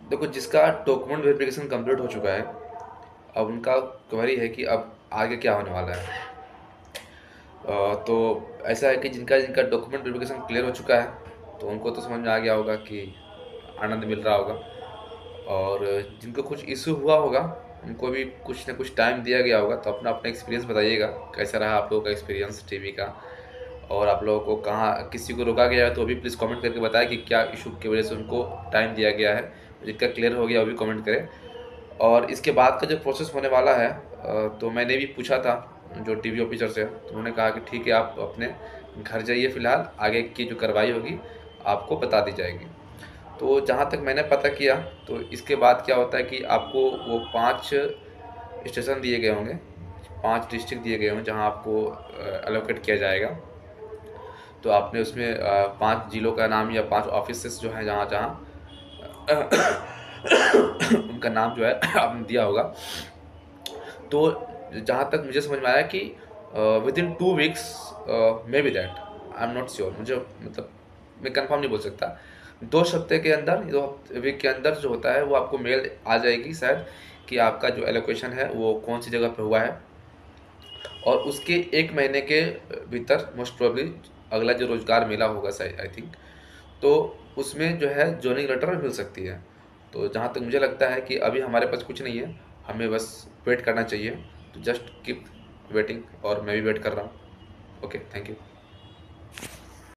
देखो, जिसका document verification complete हो चुका है, अब उनका क्वेरी है कि अब आगे क्या होने वाला है। तो ऐसा है कि जिनका जिनका डॉक्यूमेंट वेरिफिकेशन क्लियर हो चुका है, तो उनको तो समझ में आ गया होगा कि आनंद मिल रहा होगा। और जिनको कुछ इशू हुआ होगा, उनको भी कुछ ना कुछ टाइम दिया गया होगा। तो अपना अपना एक्सपीरियंस बताइएगा, कैसा रहा आप लोगों का एक्सपीरियंस टीवी का। और आप लोगों को कहाँ किसी को रोका गया है तो भी प्लीज़ कमेंट करके बताएं कि क्या इशू की वजह से उनको टाइम दिया गया है। जिनका क्लियर हो गया वो भी कमेंट करें। और इसके बाद का जो प्रोसेस होने वाला है, तो मैंने भी पूछा था जो टीवी ऑफिसर से, तो उन्होंने कहा कि ठीक है, आप अपने घर जाइए, फ़िलहाल आगे की जो कार्रवाई होगी आपको बता दी जाएगी। तो जहाँ तक मैंने पता किया, तो इसके बाद क्या होता है कि आपको वो 5 स्टेशन दिए गए होंगे, 5 डिस्ट्रिक्ट दिए गए होंगे जहाँ आपको एलोकेट किया जाएगा। तो आपने उसमें 5 जिलों का नाम या 5 ऑफिसेस जो हैं जहाँ जहाँ उनका नाम जो है आपने दिया होगा। तो जहाँ तक मुझे समझ में आया कि within 2 weeks, maybe that, I am not sure, मुझे मतलब मैं कंफर्म नहीं बोल सकता। 2 हफ्ते के अंदर, 2 वीक के अंदर जो होता है वो आपको मेल आ जाएगी शायद, कि आपका जो एलोकेशन है वो कौन सी जगह पे हुआ है। और उसके 1 महीने के भीतर मोस्ट प्रोबेबली अगला जो रोजगार मेला होगा शायद, आई थिंक, तो उसमें जो है जॉइनिंग लेटर मिल सकती है। तो जहाँ तक मुझे लगता है कि अभी हमारे पास कुछ नहीं है, हमें बस वेट करना चाहिए। तो जस्ट कीप वेटिंग, और मैं भी वेट कर रहा हूँ। Okay, thank you.